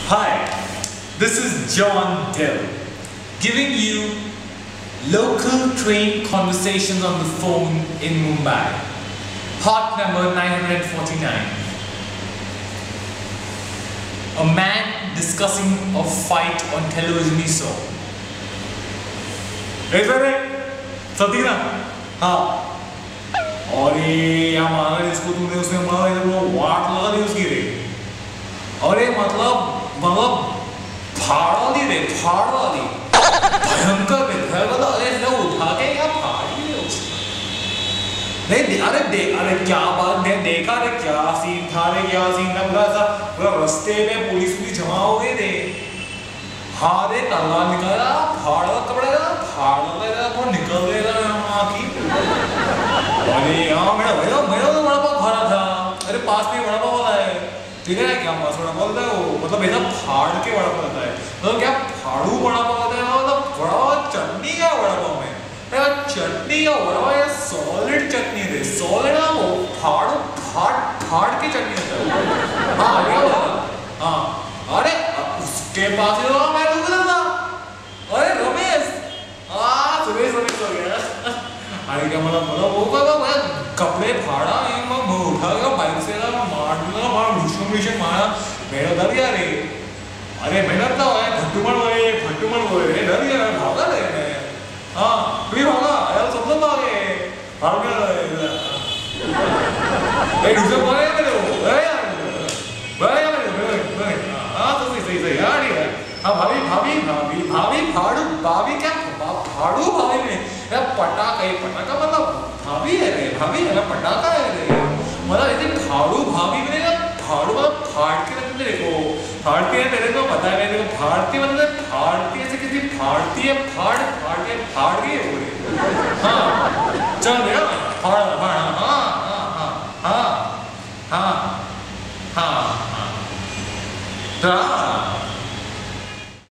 Hi, this is John Dill, giving you local train conversations on the phone in Mumbai. Part number 949. A man discussing a fight on television he saw. Hey, Satina. हाँ. और ये हमारा इसको तूने उसने हमारा इधर वो वाट लगा दी उसकी रे. और ये मतलब फाड़ा दी रे, फाड़ा दी. भयंकर बेहतर अरे इसे उठा के या फाड़ दी उसने. नहीं अरे क्या बात है, देखा रे क्या सीन था रे, क्या सीन था. पूरा रास्ते में पुलिस जमा हो गए थे. हाँ रे तलवार निकाला, फाड़ा कपड़ा फाड़ा निकल गया वहाँ की. अरे हाँ मेरा तो वड़ा पाव खा रहा था. अरे पास में वड़ा पाव वाला है, ठीक है क्या पास वड़ा पाव है वो, मतलब ऐसा फाड़ के वड़ा पाव होता है. मतलब क्या फाड़ू वड़ा पाव होता है, मतलब वड़ा पाव चटनी का वड़ा पाव में. चटनी का वड़ा पाव या सॉलिड चटनी थे, सॉलिड ना वो फाड़ के चटनी होता है. हाँ क्या बोला. हाँ अरे उसके पास ही तो मैं रुक था. अरे रमेश सुरेश हो गया. अरे क्या मतलब वो क्या कपड़े फाड़ा उठा गया बाइक से मार मारा मेरा डर गया रे. अरे मैं डरता है फट्टूमण बोले डर गया भागा रे मैं. हाँ तू ही भागा यार, सब भागे भाग गया. दूसरे भागे मेरे हाँ तो सही यार. हाँ भाभी भाभी क्या फाड़ू भाभी में पटाखा मतलब भाभी है रे, भाभी है ना पटाखा है रे. मतलब ऐसे फाड़ू भाभी में ना, फाड़ू मतलब फाड़ के रखते देखो, फाड़ती है तेरे को पता है मेरे को. फाड़ती मतलब फाड़ती ऐसे किसी फाड़ती है, फाड़ के हो रही. हाँ चल भैया फाड़. हाँ